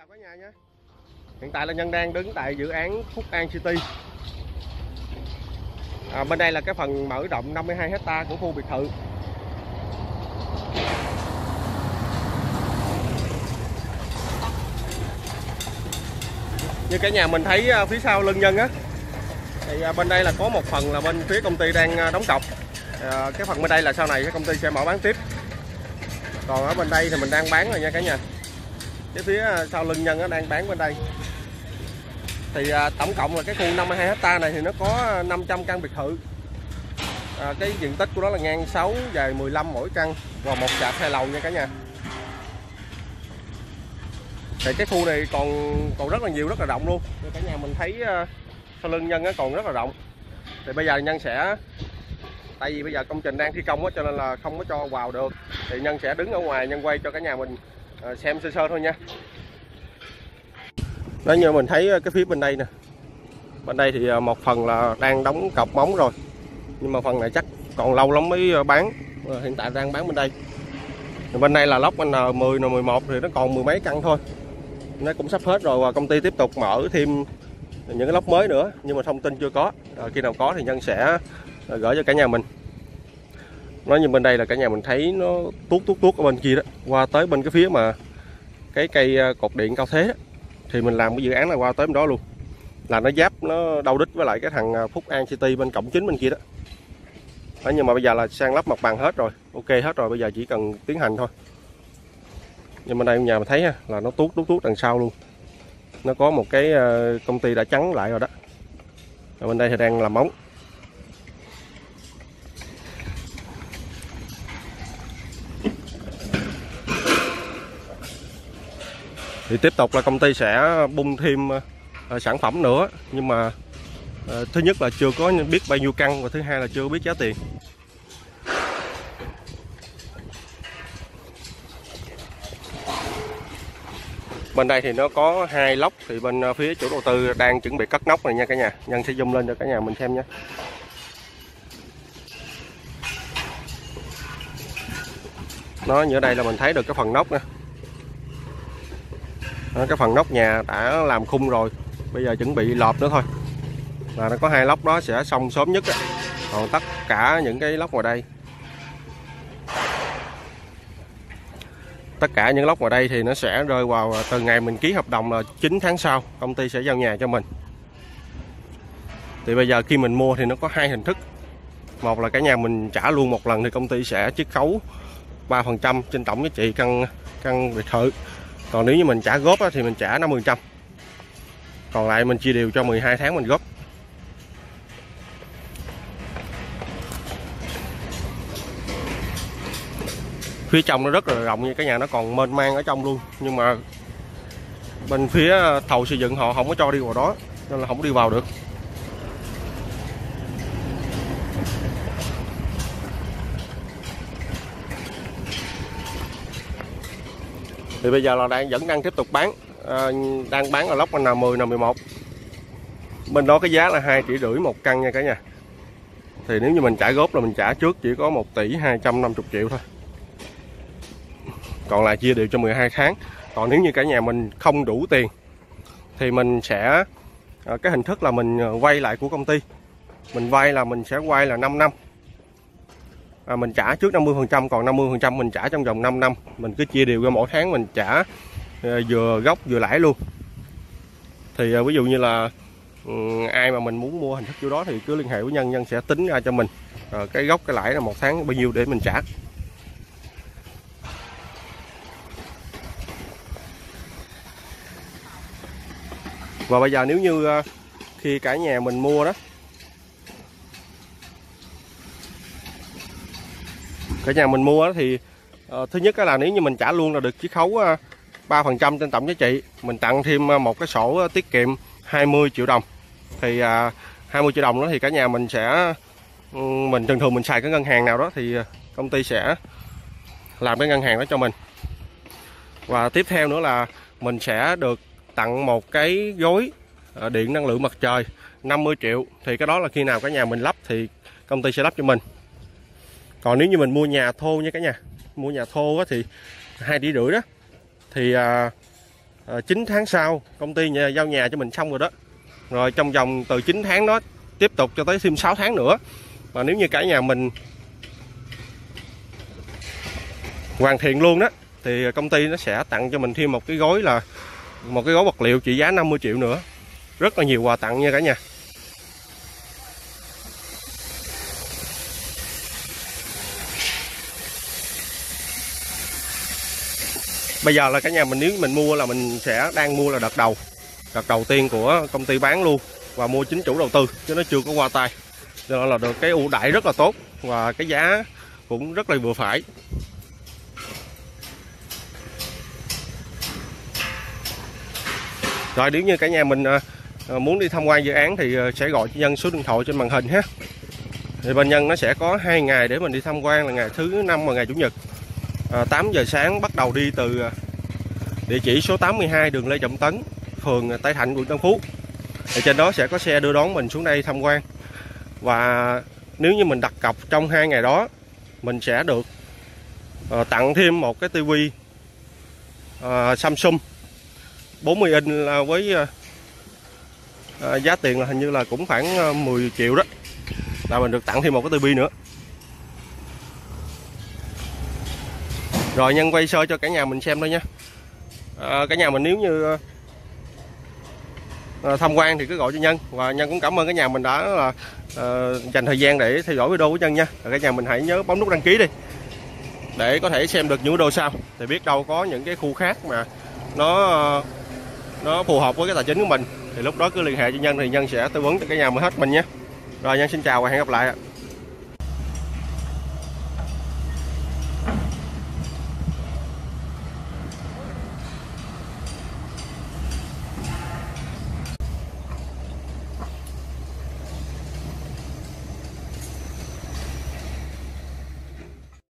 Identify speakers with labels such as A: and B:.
A: chào cả nhà nhé. Hiện tại là Nhân đang đứng tại dự án Phúc An City. Bên đây là cái phần mở rộng 52 hecta của khu biệt thự. Như cả nhà mình thấy phía sau lưng Nhân á, thì bên đây là có một phần là bên phía công ty đang đóng cọc. Cái phần bên đây là sau này cái công ty sẽ mở bán tiếp. Còn ở bên đây thì mình đang bán rồi nha cả nhà. Cái phía sau lưng Nhân nó đang bán bên đây. Thì tổng cộng là cái khu 52 hecta này thì nó có 500 căn biệt thự. Cái diện tích của nó là ngang 6, dài 15 mỗi căn, và một trệt 2 lầu nha cả nhà. Thì cái khu này còn rất là nhiều, rất là rộng luôn. Thì cả nhà mình thấy sau lưng Nhân nó còn rất là rộng. Thì bây giờ Nhân sẽ, tại vì bây giờ công trình đang thi công á, cho nên là không có cho vào được. Thì Nhân sẽ đứng ở ngoài, Nhân quay cho cả nhà mình xem sơ sơ thôi nha. Đó, như mình thấy cái phía bên đây nè. Bên đây thì một phần là đang đóng cọc móng rồi, nhưng mà phần này chắc còn lâu lắm mới bán. Hiện tại đang bán bên đây. Thì bên đây là lốc N10, N11 thì nó còn mười mấy căn thôi. Nó cũng sắp hết rồi, và công ty tiếp tục mở thêm những cái lốc mới nữa, nhưng mà thông tin chưa có. Khi nào có thì Nhân sẽ gửi cho cả nhà mình. Nói như bên đây là cả nhà mình thấy nó tuốt ở bên kia đó, qua tới bên cái phía mà cái cây cột điện cao thế đó. Thì mình làm cái dự án này qua tới bên đó luôn, là nó giáp, nó đâu đích với lại cái thằng Phúc An City bên cổng chính bên kia đó. Nhưng mà bây giờ là sang lắp mặt bằng hết rồi, ok hết rồi, bây giờ chỉ cần tiến hành thôi. Nhưng bên đây nhà mình thấy là nó tuốt đằng sau luôn. Nó có một cái công ty đã chắn lại rồi đó. Ở bên đây thì đang làm móng. Thì tiếp tục là công ty sẽ bung thêm sản phẩm nữa, nhưng mà thứ nhất là chưa có biết bao nhiêu căn, và thứ hai là chưa biết giá tiền. Bên đây thì nó có 2 lốc, thì bên phía chủ đầu tư đang chuẩn bị cất nóc này nha cả nhà. Nhân sẽ zoom lên cho cả nhà mình xem nha. Nó như ở đây là mình thấy được cái phần nóc nè. Đó, cái phần nóc nhà đã làm khung rồi, bây giờ chuẩn bị lợp nữa thôi. Là nó có 2 lốc đó sẽ xong sớm nhất á. Còn tất cả những cái lốc ngoài đây, tất cả những lốc ngoài đây thì nó sẽ rơi vào từ ngày mình ký hợp đồng là 9 tháng sau, công ty sẽ giao nhà cho mình. Thì bây giờ khi mình mua thì nó có 2 hình thức. Một là cả nhà mình trả luôn một lần, thì công ty sẽ chiết khấu 3% trên tổng giá trị căn biệt thự. Còn nếu như mình trả góp thì mình trả 50%. Còn lại mình chia đều cho 12 tháng mình góp. Phía trong nó rất là rộng như cả nhà, nó còn mênh mang ở trong luôn. Nhưng mà bên phía thầu xây dựng họ không có cho đi vào đó, nên là không đi vào được. Thì bây giờ là vẫn đang tiếp tục bán. Đang bán ở lốc N10, N11. Bên đó cái giá là 2,5 tỷ một căn nha cả nhà. Thì nếu như mình trả góp là mình trả trước chỉ có 1 tỷ 250 triệu thôi. Còn lại chia đều cho 12 tháng. Còn nếu như cả nhà mình không đủ tiền thì mình sẽ, cái hình thức là mình vay lại của công ty. Mình vay là mình sẽ vay là 5 năm. Mình trả trước 50%, còn 50% mình trả trong vòng 5 năm. Mình cứ chia đều ra mỗi tháng mình trả vừa gốc vừa lãi luôn. Thì ví dụ như là ai mà mình muốn mua hình thức kiểu đó thì cứ liên hệ với Nhân, Nhân sẽ tính ra cho mình cái gốc cái lãi là một tháng bao nhiêu để mình trả. Và bây giờ nếu như khi cả nhà mình mua đó, cả nhà mình mua đó thì thứ nhất là nếu như mình trả luôn là được chiết khấu 3% trên tổng giá trị. Mình tặng thêm một cái sổ tiết kiệm 20 triệu đồng. Thì 20 triệu đồng đó thì cả nhà mình sẽ, mình thường mình xài cái ngân hàng nào đó thì công ty sẽ làm cái ngân hàng đó cho mình. Và tiếp theo nữa là mình sẽ được tặng một cái gối điện năng lượng mặt trời 50 triệu. Thì cái đó là khi nào cả nhà mình lắp thì công ty sẽ lắp cho mình. Còn nếu như mình mua nhà thô nha cả nhà, mua nhà thô thì 2,5 tỷ đó, thì 9 tháng sau công ty giao nhà cho mình xong rồi đó. Rồi trong vòng từ 9 tháng đó tiếp tục cho tới thêm 6 tháng nữa. Mà nếu như cả nhà mình hoàn thiện luôn đó thì công ty nó sẽ tặng cho mình thêm một cái gói vật liệu trị giá 50 triệu nữa. Rất là nhiều quà tặng nha cả nhà. Bây giờ là cả nhà mình, nếu mình mua là mình sẽ đang mua là đợt đầu tiên của công ty bán luôn, và mua chính chủ đầu tư chứ nó chưa có qua tay, cho nên là được cái ưu đãi rất là tốt và cái giá cũng rất là vừa phải. Rồi nếu như cả nhà mình muốn đi tham quan dự án thì sẽ gọi cho Nhân số điện thoại trên màn hình ha. Thì bên Nhân nó sẽ có 2 ngày để mình đi tham quan, là ngày thứ Năm và ngày Chủ nhật. 8 giờ sáng bắt đầu đi từ địa chỉ số 82 đường Lê Trọng Tấn, phường Tây Thạnh, quận Tân Phú. Ở trên đó sẽ có xe đưa đón mình xuống đây tham quan. Và nếu như mình đặt cọc trong 2 ngày đó, mình sẽ được tặng thêm một cái tivi Samsung 40 inch với giá tiền là hình như là cũng khoảng 10 triệu đó, là mình được tặng thêm một cái tivi nữa. Rồi Nhân quay sơ cho cả nhà mình xem thôi nha. Cả nhà mình nếu như tham quan thì cứ gọi cho Nhân, và Nhân cũng cảm ơn cả nhà mình đã dành thời gian để theo dõi video của Nhân nha. Cả nhà mình hãy nhớ bấm nút đăng ký đi để có thể xem được những video sau, thì biết đâu có những cái khu khác mà nó phù hợp với cái tài chính của mình, thì lúc đó cứ liên hệ cho Nhân thì Nhân sẽ tư vấn cho cả nhà mình hết mình nhé. Rồi Nhân xin chào và hẹn gặp lại ạ.